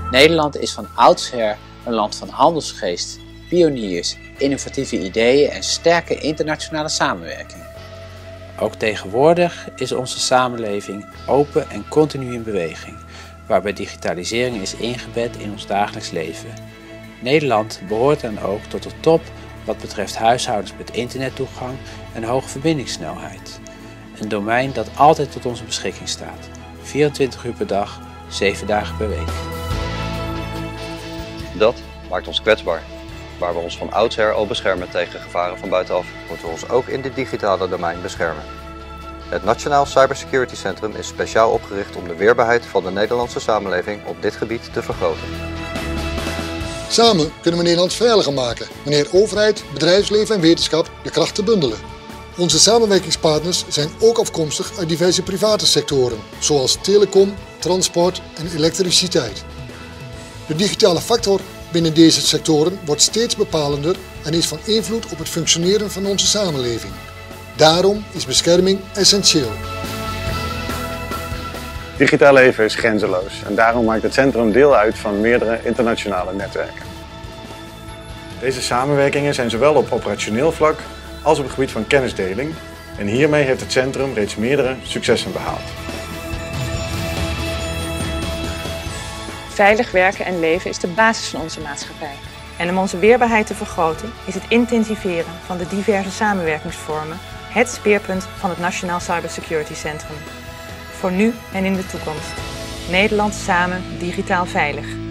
Nederland is van oudsher een land van handelsgeest, pioniers, innovatieve ideeën en sterke internationale samenwerking. Ook tegenwoordig is onze samenleving open en continu in beweging, waarbij digitalisering is ingebed in ons dagelijks leven. Nederland behoort dan ook tot de top wat betreft huishoudens met internettoegang en hoge verbindingssnelheid. Een domein dat altijd tot onze beschikking staat, 24 uur per dag, 7 dagen per week. Dat maakt ons kwetsbaar. Waar we ons van oudsher al beschermen tegen gevaren van buitenaf, moeten we ons ook in dit digitale domein beschermen. Het Nationaal Cybersecurity Centrum is speciaal opgericht om de weerbaarheid van de Nederlandse samenleving op dit gebied te vergroten. Samen kunnen we Nederland veiliger maken, wanneer overheid, bedrijfsleven en wetenschap de krachten bundelen. Onze samenwerkingspartners zijn ook afkomstig uit diverse private sectoren, zoals telecom, transport en elektriciteit. De digitale factor binnen deze sectoren wordt steeds bepalender en is van invloed op het functioneren van onze samenleving. Daarom is bescherming essentieel. Digitaal leven is grenzeloos en daarom maakt het centrum deel uit van meerdere internationale netwerken. Deze samenwerkingen zijn zowel op operationeel vlak als op het gebied van kennisdeling en hiermee heeft het centrum reeds meerdere successen behaald. Veilig werken en leven is de basis van onze maatschappij. En om onze weerbaarheid te vergroten is het intensiveren van de diverse samenwerkingsvormen het speerpunt van het Nationaal Cybersecurity Centrum. Voor nu en in de toekomst. Nederland samen digitaal veilig.